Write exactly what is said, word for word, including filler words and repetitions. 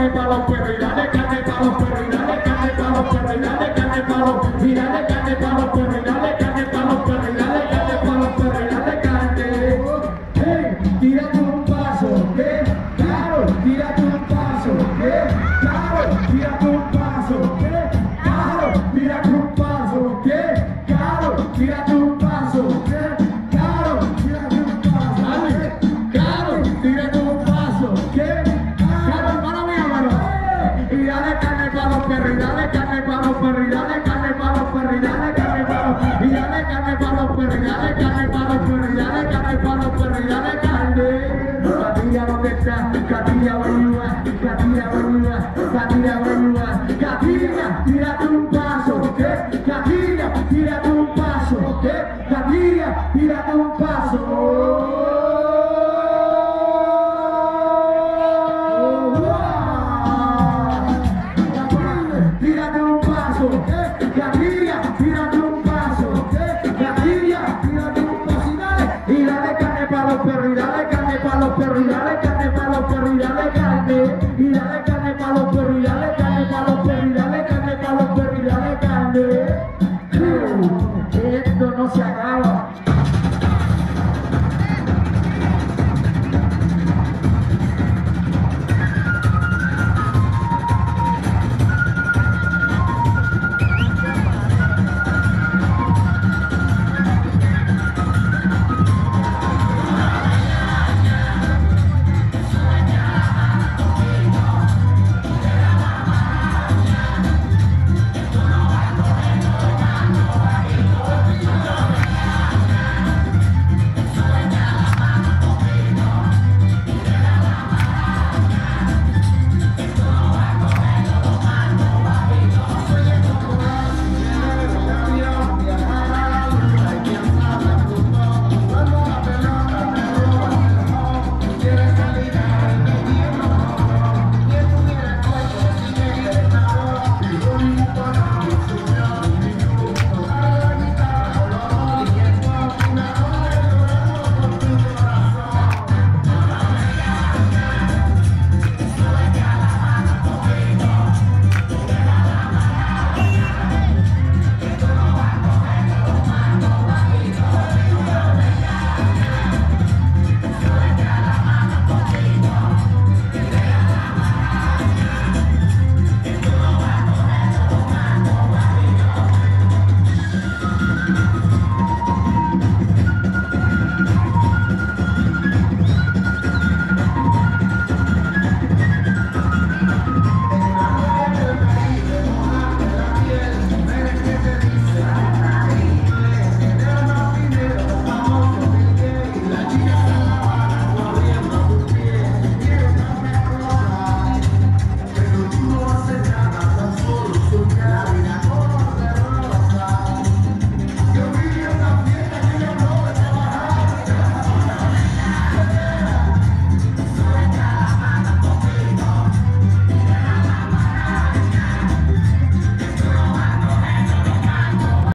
carne para los perros, y dale carne para los perros, y dale carne para los perros, y dale carne para los perros, y dale carne para los perros, y dale carne para los perros, y dale carne para los perros, y dale carne. Hey, tírate un paso, ¿qué? Claro, tírate un paso, ¿qué? Claro, tírate un paso, ¿qué? Claro, tírate un paso, ¿qué? Claro, tírate un paso, ¿qué? Claro, tírate un paso, dale, claro, tírate un paso, ¿qué? Claro, hermano mío, hermano. Y dale carne para los perros, y dale carne para los perros, y dale carne para los perros, y dale carne para los perros, y dale carne para los perros, y dale carne para los perros, y dale carne para los perros, y dale carne. Catilla, ¿dónde está? Catilla, where you at? Catilla, where you at? Catilla, where you at? Catilla, tírate un paso, ¿qué? Catilla, tírate un paso, ¿qué? Catilla, tírate un paso. Tírate un paso, ¿qué? Catilla, tírate un paso, ¿qué? Catilla, tírate un paso, y dale, y dale carne para los perros, y dale carne para los perros, y dale carne para los perros, y dale carne, y dale carne para los perros, y dale carne para los perros, y dale carne para los perros, y dale carne. Esto no se acaba.